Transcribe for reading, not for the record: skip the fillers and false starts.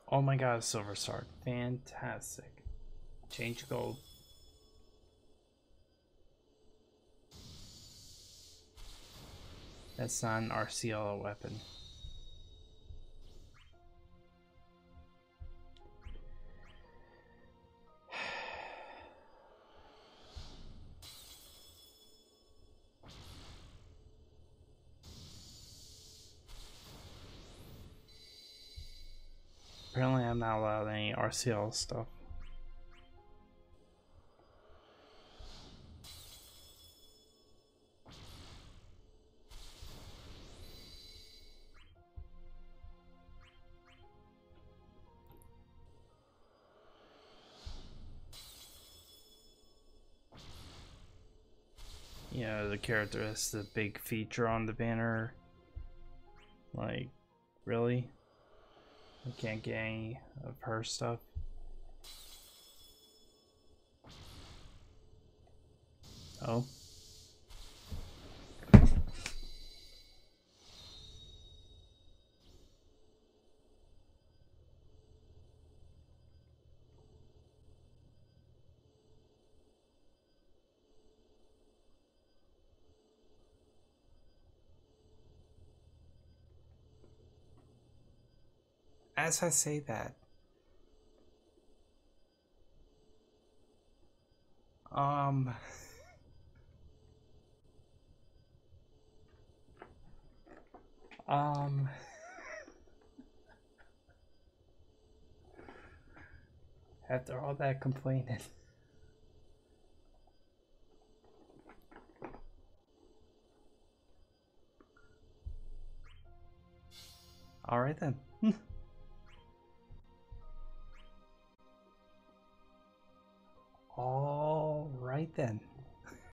Oh my god, silver sword. Fantastic. Change gold. That's not an Arciela weapon. Apparently I'm not allowed any RCL stuff. Yeah, the character has the big feature on the banner. Like, really? I can't get any of her stuff. Oh. As I say that, um, after all that complaining. All right then. All right then.